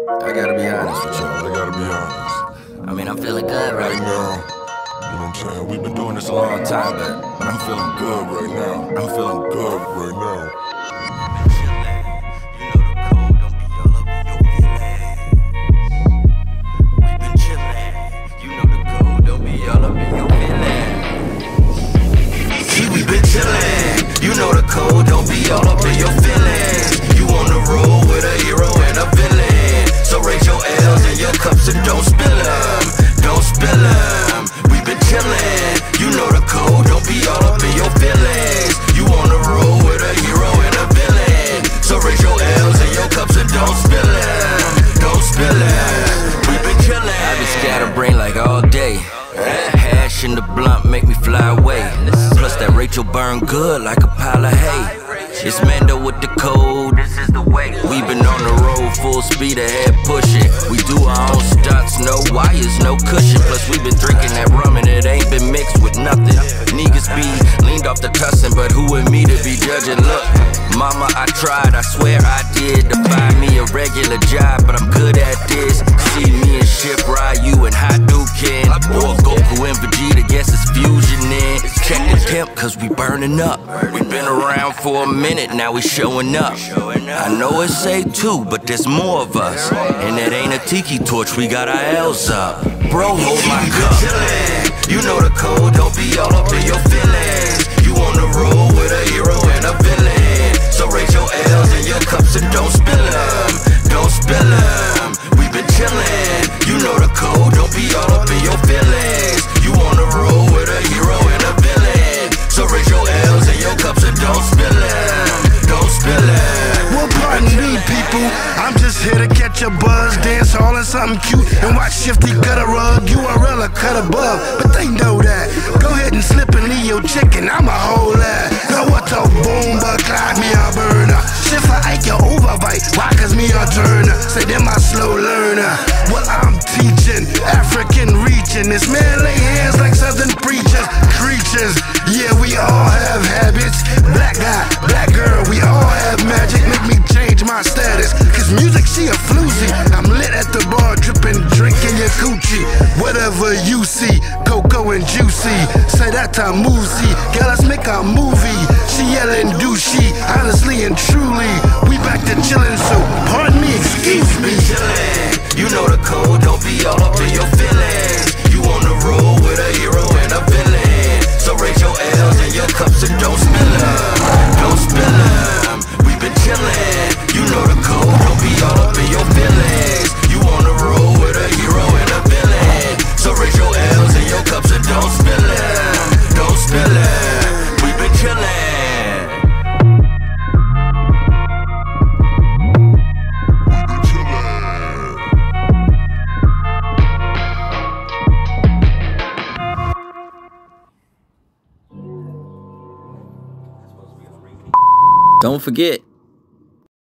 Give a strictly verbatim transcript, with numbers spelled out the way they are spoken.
I gotta be honest with y'all. I gotta be honest. I mean, I'm feeling good right, right now. You know what I'm saying? We've been doing this a long time, but, but I'm feeling good right now. I'm feeling good right now. You know the code, don't be all up in your feelings. You on the road with a hero and a villain. So raise your L's and your cups and don't spill them. Don't spill them. We been chillin'. You know the code, don't be all up in your feelings. You on the road with a hero and a villain. So raise your L's and your cups and don't spill them. Don't spill them. We been chillin'. I been scatterbrained like all day. Hash in the blunt make me fly away. Plus that Rachel burn good like a pile of hay. It's Mando with the code, this is the way. We been on the road full speed ahead pushing. We do our own stunts, no wires, no cushion. Plus we been drinking that rum and it ain't been mixed with nothing. Niggas be leaned off the tussin', but who am me to be judging? Look, mama, I tried, I swear I did to find me a regular job, but I'm good at this. See me and Ship Ryu and Hadouken, or Goku and Vegeta, guess it's fusion in. Check the pimp, cause we burning up. We been around for a minute, now we showing up. I know it's say two, but there's more of us. And it ain't a tiki torch, we got our L's up. Bro, hold my cup. You know the code, don't be all up in your feelings. You on the road with a hero and a villain. So raise your L's and your cups and don't spill them. Don't spill them. We been chillin'. You know the code, don't be all up in your feelings. You on the road with a hero and a villain. So raise your L's and your cups and don't spill them. Don't spill them. Well, pardon me, people. I'm just here to catch a buzz, dance all in something cute, and watch Shifty cut a rug. U R L or cut above, but they know that. Go ahead and slip and leave your chicken. I'm a whole lot. Now what the boom, but cloud me a burner. Shift for Ike, your overbite. Why? Cause me a turner. Say them my slow learner. Well, I'm teaching, African reaching. This man lay hands like southern preachers. Creatures, yeah, we all have habits. Black guy, black girl, we all have magic. Make me change my status. Cause music, she a floozy. I'm lit at the bar, dripping, drinking your coochie. Whatever you see, Coco and Juicy. Say that to Moosey. Girl, let's make a movie. She yelling douchey, honestly and truly. We back to chillin', so pardon me, excuse me. You know the code, don't be all up in your feelings. You on the road with a hero and a villain. So raise your L's and your cups and don't spill them. Don't spill them. We been chillin'. You know the code, don't be all up in your feelings. You on the road with a hero and a villain. So raise your L's and your cups and don't spill them. Don't spill them. We been chillin'. Don't forget,